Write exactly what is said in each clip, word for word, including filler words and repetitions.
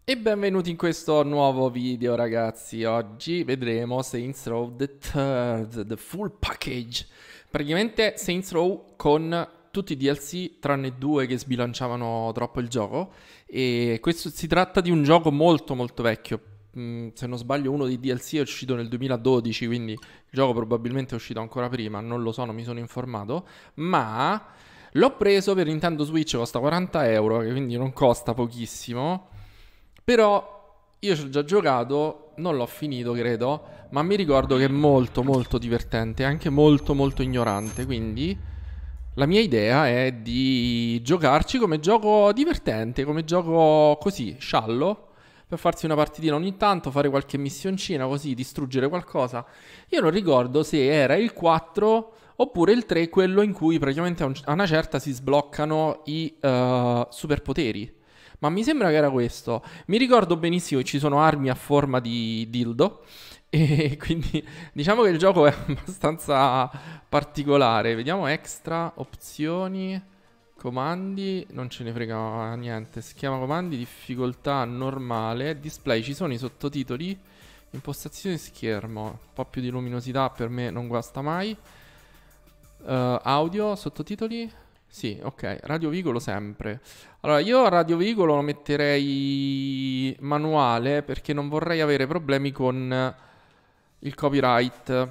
E benvenuti in questo nuovo video, ragazzi. Oggi vedremo Saints Row The Third, The Full Package. Praticamente Saints Row con tutti i D L C tranne due che sbilanciavano troppo il gioco. E questo si tratta di un gioco molto molto vecchio. Mm, se non sbaglio uno dei D L C è uscito nel duemiladodici, quindi il gioco probabilmente è uscito ancora prima, non lo so, non mi sono informato. Ma l'ho preso per Nintendo Switch, costa quaranta euro, che quindi non costa pochissimo. Però io ci ho già giocato, non l'ho finito credo, ma mi ricordo che è molto molto divertente, anche molto molto ignorante, quindi la mia idea è di giocarci come gioco divertente, come gioco così, sciallo, per farsi una partitina ogni tanto, fare qualche missioncina così, distruggere qualcosa. Io non ricordo se era il quattro oppure il tre, quello in cui praticamente a un- a una certa si sbloccano i eh, superpoteri. Ma mi sembra che era questo. Mi ricordo benissimo che ci sono armi a forma di dildo. E quindi diciamo che il gioco è abbastanza particolare. Vediamo extra, opzioni, comandi. Non ce ne frega niente. Schema comandi, difficoltà normale. Display, ci sono i sottotitoli. Impostazione schermo. Un po' più di luminosità per me non guasta mai. Uh, audio, sottotitoli? Sì, ok. Radiovicolo sempre. Allora, io a radiovicolo lo metterei manuale perché non vorrei avere problemi con il copyright.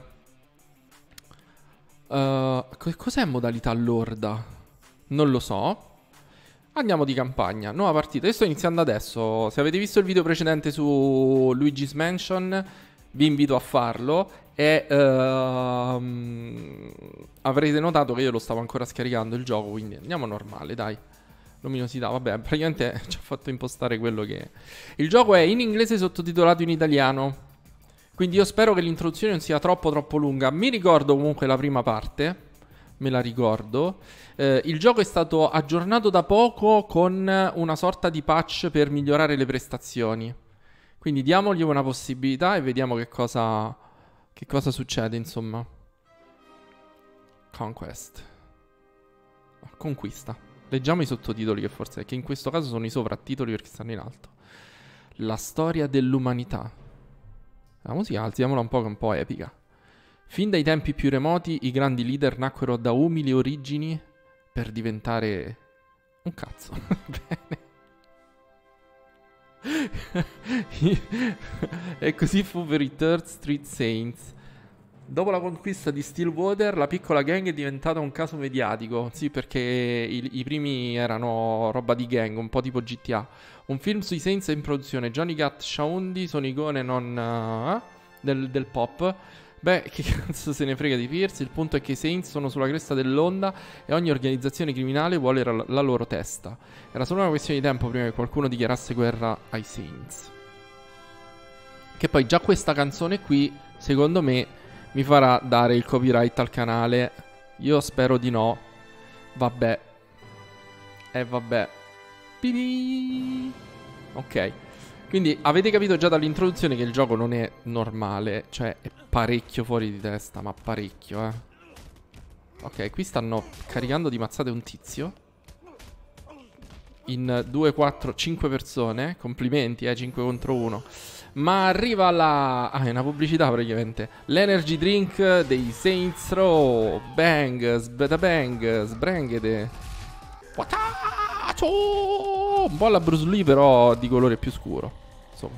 Uh, co- cos'è modalità lorda? Non lo so. Andiamo di campagna. Nuova partita. Io sto iniziando adesso. Se avete visto il video precedente su Luigi's Mansion, vi invito a farlo. E ehm, avrete notato che io lo stavo ancora scaricando il gioco. Quindi andiamo normale, dai. Luminosità, vabbè, praticamente ci ha fatto impostare quello che è. Il gioco è in inglese sottotitolato in italiano. Quindi io spero che l'introduzione non sia troppo troppo lunga. Mi ricordo comunque la prima parte. Me la ricordo. Eh, il gioco è stato aggiornato da poco con una sorta di patch per migliorare le prestazioni. Quindi diamogli una possibilità e vediamo che cosa, che cosa succede, insomma. Conquest. Conquista. Leggiamo i sottotitoli che forse, che in questo caso sono i sovrattitoli perché stanno in alto. La storia dell'umanità. La musica alziamola un po' che è un po' epica. Fin dai tempi più remoti i grandi leader nacquero da umili origini per diventare un cazzo. Bene. E così fu per i Third Street Saints. Dopo la conquista di Stillwater, la piccola gang è diventata un caso mediatico. Sì, perché i, i primi erano roba di gang, un po' tipo G T A. Un film sui Saints è in produzione. Johnny Gat, Shaundi sono icone non uh, del, del pop. Beh, che cazzo se ne frega di Pierce. Il punto è che i Saints sono sulla cresta dell'onda e ogni organizzazione criminale vuole la, la loro testa. Era solo una questione di tempo prima che qualcuno dichiarasse guerra ai Saints. Che poi già questa canzone qui, secondo me, mi farà dare il copyright al canale. Io spero di no. Vabbè. E eh, vabbè. Pipì. Ok. Quindi avete capito già dall'introduzione che il gioco non è normale. Cioè è parecchio fuori di testa. Ma parecchio, eh. Ok, qui stanno caricando di mazzate un tizio. In due, quattro, cinque persone. Complimenti, eh, cinque contro uno. Ma arriva la... Ah, è una pubblicità praticamente. L'energy drink dei Saints Row. Bang, sbeta bang, sbranghete. Watacho! Un po' alla Bruce Lee però di colore più scuro. Insomma.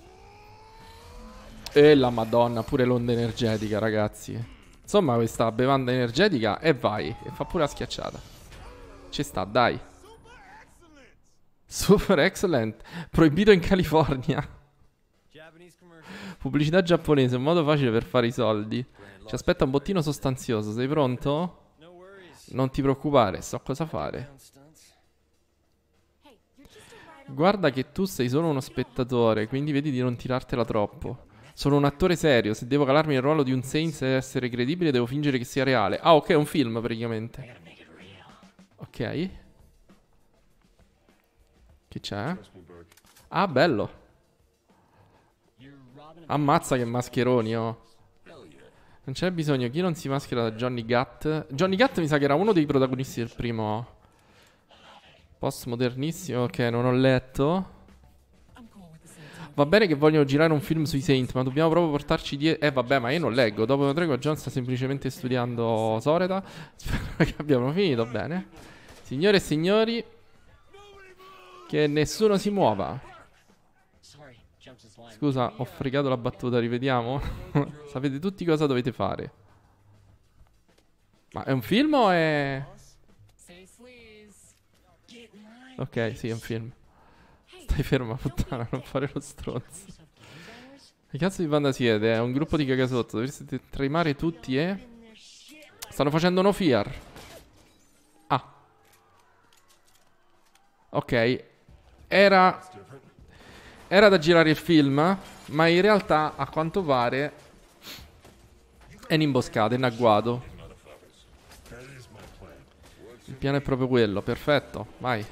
E la madonna, pure l'onda energetica, ragazzi. Insomma, questa bevanda energetica. E vai, e fa pure la schiacciata. Ci sta, dai. Super excellent. Proibito in California. Pubblicità giapponese, un modo facile per fare i soldi. Ci aspetta un bottino sostanzioso, sei pronto? Non ti preoccupare, so cosa fare. Guarda che tu sei solo uno spettatore, quindi vedi di non tirartela troppo. Sono un attore serio, se devo calarmi nel ruolo di un Saints e essere credibile devo fingere che sia reale. Ah, ok, è un film praticamente. Ok. Che c'è? Ah, bello. Ammazza che mascheroni, oh. Non c'è bisogno, chi non si maschera da Johnny Gat? Johnny Gat mi sa che era uno dei protagonisti del primo. Postmodernissimo, ok, non ho letto. Va bene che vogliono girare un film sui Saint, ma dobbiamo proprio portarci dietro. Eh vabbè, ma io non leggo. Dopo Drago John sta semplicemente studiando Soreta. Spero che abbiamo finito bene. Signore e signori, che nessuno si muova. Scusa, ho fregato la battuta, rivediamo. Sapete tutti cosa dovete fare. Ma è un film o è... Ok, sì, è un film. Stai ferma, puttana, non fare lo stronzo. Che cazzo di banda siete? È un gruppo di cagasotto. Dovreste tremare tutti e... Stanno facendo no fear. Ah. Ok. Era... Era da girare il film, ma in realtà, a quanto pare... È un'imboscata, è un agguato. Il piano è proprio quello, perfetto, vai.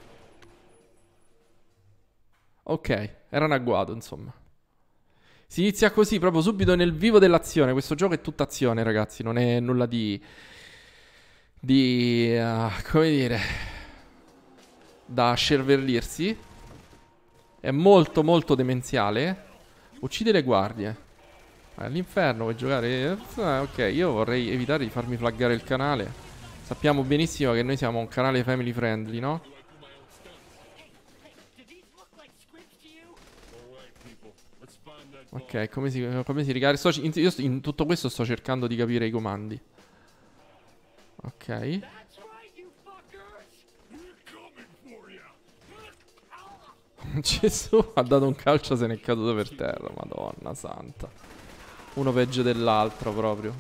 Ok, era un agguato, insomma. Si inizia così, proprio subito nel vivo dell'azione. Questo gioco è tutta azione, ragazzi. Non è nulla di... Di... Uh, come dire... Da scervellirsi. È molto, molto demenziale. Uccide le guardie. All'inferno vuoi giocare? Ah, ok, io vorrei evitare di farmi flaggare il canale. Sappiamo benissimo che noi siamo un canale family friendly, no? Ok, come si, come si ricarica? Sto, in, io sto, in tutto questo sto cercando di capire i comandi. Ok. Gesù ha dato un calcio, se n'è caduto per terra. Madonna santa. Uno peggio dell'altro proprio.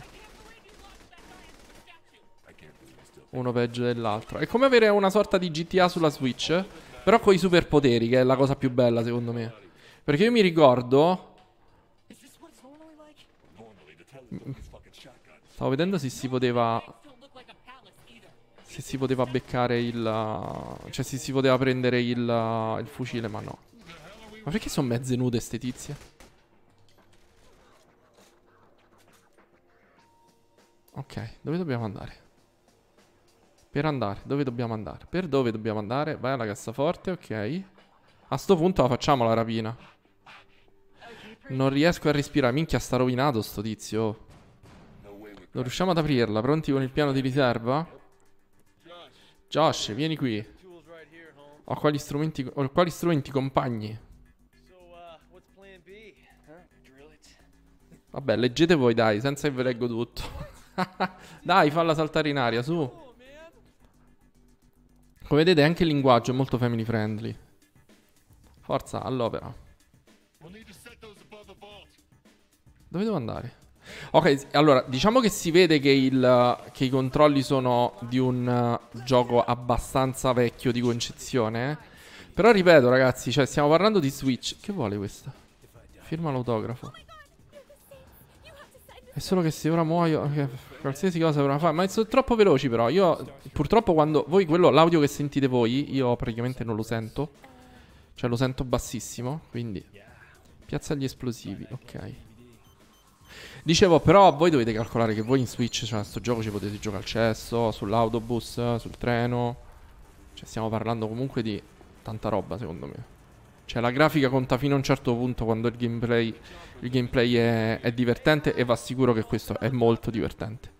Uno peggio dell'altro. È come avere una sorta di G T A sulla Switch, però con i superpoteri, che è la cosa più bella secondo me. Perché io mi ricordo... Stavo vedendo se si poteva... Se si poteva beccare il... Cioè se si poteva prendere il, il fucile, ma no. Ma perché sono mezze nude ste tizie? Ok, dove dobbiamo andare? Per andare, dove dobbiamo andare? Per dove dobbiamo andare? Vai alla cassaforte, ok. A sto punto la facciamo la rapina. Non riesco a respirare. Minchia, sta rovinato sto tizio. Non riusciamo ad aprirla. Pronti con il piano di riserva? Josh, vieni qui. Ho quali strumenti, ho quali strumenti compagni? Vabbè, leggete voi dai, senza che vi leggo tutto. Dai, falla saltare in aria, su. Come vedete anche il linguaggio è molto family friendly. Forza, all'opera. Dove devo andare? Ok, allora, diciamo che si vede che, il, che i controlli sono di un uh, gioco abbastanza vecchio di concezione. Eh? Però ripeto, ragazzi, cioè stiamo parlando di Switch. Che vuole questa? Firma l'autografo. È solo che se ora muoio, okay, qualsiasi cosa dovrà fare. Ma sono troppo veloci però. Io purtroppo quando voi quello, l'audio che sentite voi, io praticamente non lo sento. Cioè lo sento bassissimo. Quindi piazza gli esplosivi, ok. Dicevo, però voi dovete calcolare che voi in Switch, cioè sto gioco ci potete giocare al cesso, sull'autobus, sul treno. Cioè stiamo parlando comunque di tanta roba secondo me. Cioè la grafica conta fino a un certo punto quando il gameplay, il gameplay è, è divertente, e va sicuro che questo è molto divertente.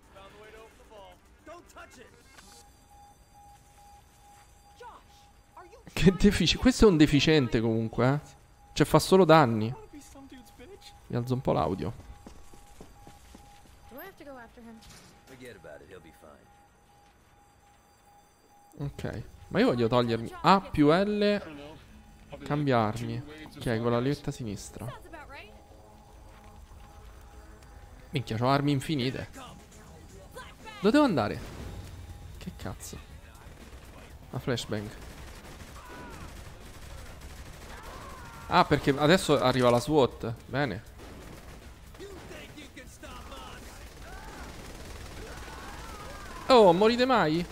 Che deficiente. Questo è un deficiente comunque, eh. Cioè fa solo danni. Mi alzo un po' l'audio. Ok, ma io voglio togliermi A più L, cambiarmi. Ok, con la levetta sinistra. Minchia, c'ho armi infinite. Dove devo andare? Che cazzo? La flashbang. Ah, perché adesso arriva la SWAT. Bene. Oh, morite mai?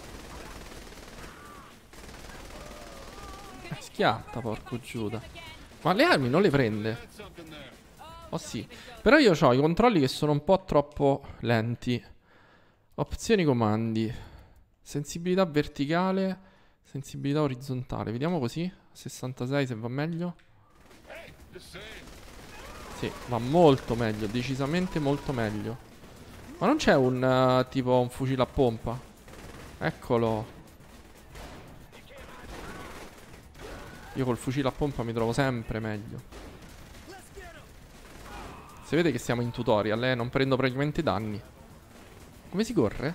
Schiatta, porco Giuda. Ma le armi non le prende? Oh sì. Però io ho i controlli che sono un po' troppo lenti. Opzioni comandi. Sensibilità verticale. Sensibilità orizzontale. Vediamo così. sessantasei se va meglio. Sì, va molto meglio, decisamente molto meglio. Ma non c'è un uh, tipo un fucile a pompa? Eccolo. Io col fucile a pompa mi trovo sempre meglio. Si vede che siamo in tutorial, eh? Non prendo praticamente danni. Come si corre?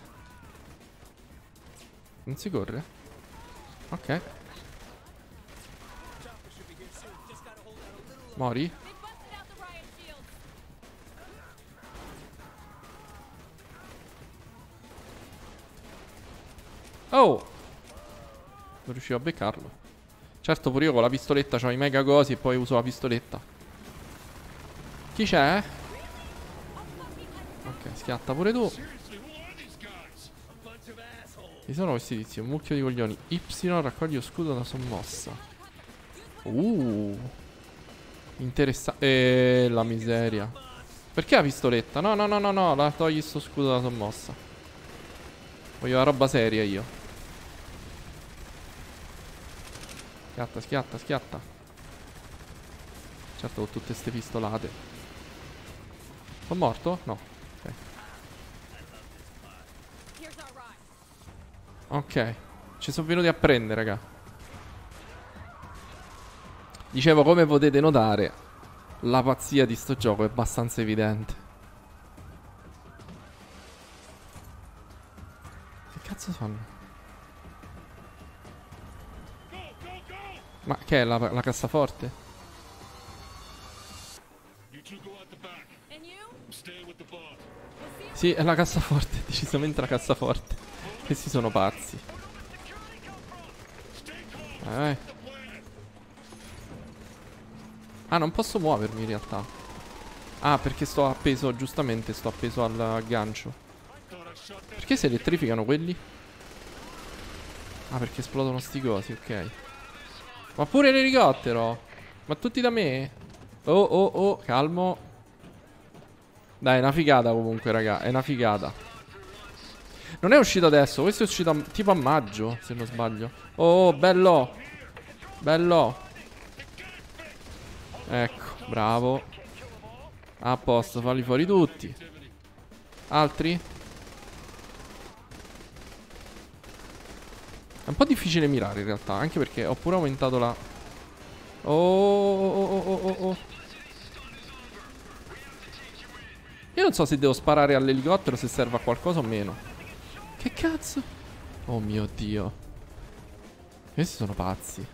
Non si corre? Ok. Mori? Oh! Non riuscivo a beccarlo. Certo, pure io con la pistoletta c'ho i mega cosi e poi uso la pistoletta. Chi c'è? Ok, schiatta pure tu. Chi sono questi tizi? Un mucchio di coglioni. Y, raccogli lo scudo da sommossa. Uh. Interessante. Eh, la miseria. Perché la pistoletta? No, no, no, no, no. La togli sto scudo da sommossa. Voglio la roba seria io. Schiatta, schiatta, schiatta. Certo, con tutte ste pistolate. Sono morto? No. Ok. Ok. Ci sono venuti a prendere, raga. Dicevo, come potete notare, la pazzia di sto gioco è abbastanza evidente. Che cazzo fanno? Ma che è la, la cassaforte? Sì, è la cassaforte, decisamente la cassaforte. Questi sono pazzi. Vai, vai. Ah, non posso muovermi in realtà. Ah, perché sto appeso, giustamente sto appeso al gancio. Perché si elettrificano quelli? Ah, perché esplodono sti cosi, ok. Ma pure l'elicottero. Ma tutti da me? Oh, oh, oh, calmo. Dai, è una figata comunque, raga. È una figata. Non è uscito adesso. Questo è uscito a, tipo a maggio, se non sbaglio. Oh, bello. Bello. Ecco, bravo. A posto, falli fuori tutti. Altri? È un po' difficile mirare in realtà. Anche perché ho pure aumentato la... Oh, oh, oh, oh, oh, oh. Io non so se devo sparare all'elicottero, se serve a qualcosa o meno. Che cazzo? Oh mio Dio. Questi sono pazzi.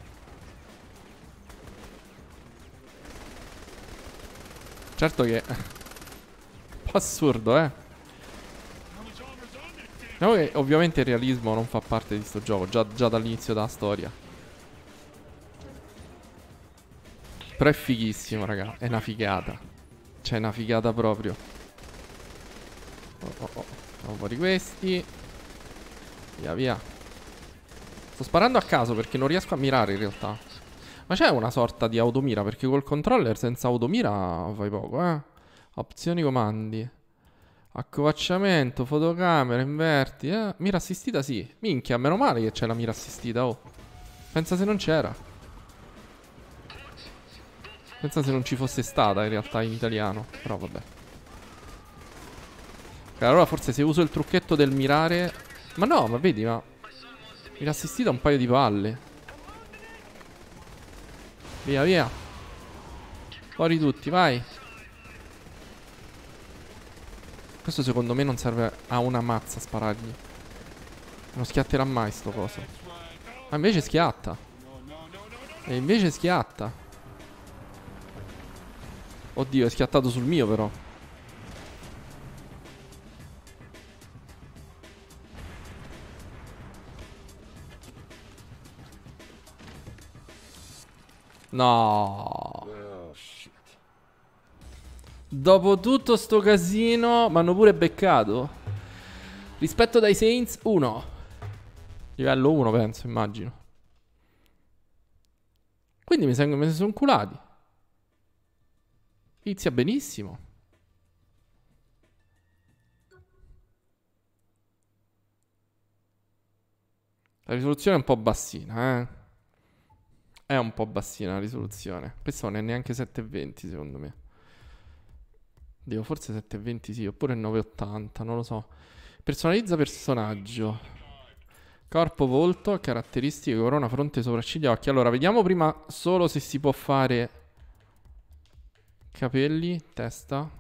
Certo che... un po' assurdo, eh. Diciamo che ovviamente il realismo non fa parte di sto gioco, già, già dall'inizio della storia. Però è fighissimo, raga. È una figata. Cioè, è una figata proprio. Oh, oh, oh. Facciamo fuori questi. Via, via. Sto sparando a caso perché non riesco a mirare in realtà. Ma c'è una sorta di automira, perché col controller senza automira fai poco, eh. Opzioni comandi. Accovacciamento, fotocamera, inverti, eh. Mira assistita sì. Minchia, meno male che c'è la mira assistita, oh. Pensa se non c'era. Pensa se non ci fosse stata in realtà in italiano. Però vabbè. Allora forse se uso il trucchetto del mirare... Ma no, ma vedi, ma... mira assistita un paio di palle. Via, via. Fuori tutti, vai. Questo secondo me non serve a una mazza sparargli. Non schiatterà mai sto coso. Ma invece schiatta. E invece schiatta. Oddio, è schiattato sul mio però. No. Dopo tutto sto casino, mi hanno pure beccato. Rispetto dai Saints, uno. Livello uno, penso, immagino. Quindi mi, mi si sono culati. Inizia benissimo. La risoluzione è un po' bassina, eh. È un po' bassina la risoluzione. Questo non è neanche settecentoventi secondo me. Dio, forse settecentoventi sì, oppure novecentottanta, non lo so. Personalizza personaggio. Corpo, volto, caratteristiche, corona, fronte, sopracciglia, occhi. Allora, vediamo prima solo se si può fare capelli, testa.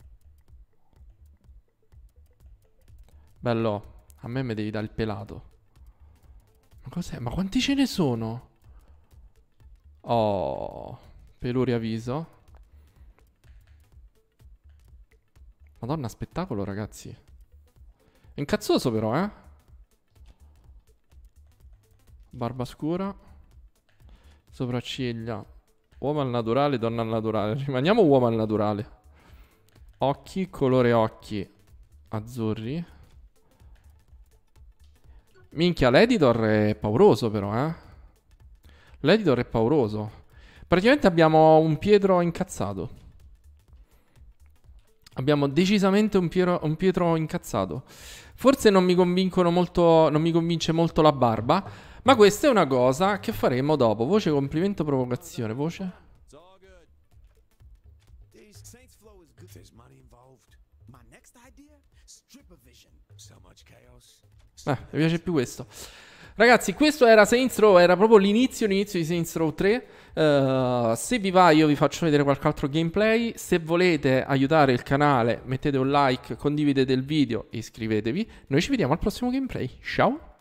Bello, a me mi devi dare il pelato. Ma cos'è? Ma quanti ce ne sono? Oh, peluria viso. Madonna, spettacolo, ragazzi. È incazzoso però, eh. Barba scura. Sopracciglia. Uomo al naturale, donna al naturale. Rimaniamo uomo al naturale. Occhi, colore occhi azzurri. Minchia, l'editor è pauroso però, eh. L'editor è pauroso. Praticamente abbiamo un Pietro incazzato. Abbiamo decisamente un, Piero, un Pietro incazzato. Forse non mi convincono molto, non mi convince molto la barba, ma questa è una cosa che faremo dopo. Voce, complimento, provocazione. Voce. Eh, mi piace più questo. Ragazzi, questo era Saints Row, era proprio l'inizio, l'inizio di Saints Row tre. Uh, se vi va io vi faccio vedere qualche altro gameplay. Se volete aiutare il canale mettete un like, condividete il video e iscrivetevi. Noi ci vediamo al prossimo gameplay. Ciao!